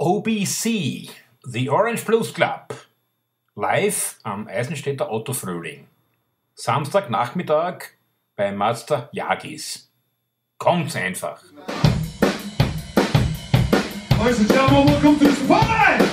OBC, The Orange Blues Club, live am Eisenstädter Otto Fröhling. Samstagnachmittag bei Master Yagis. Kommt's einfach. Ladies and gentlemen, welcome to the party!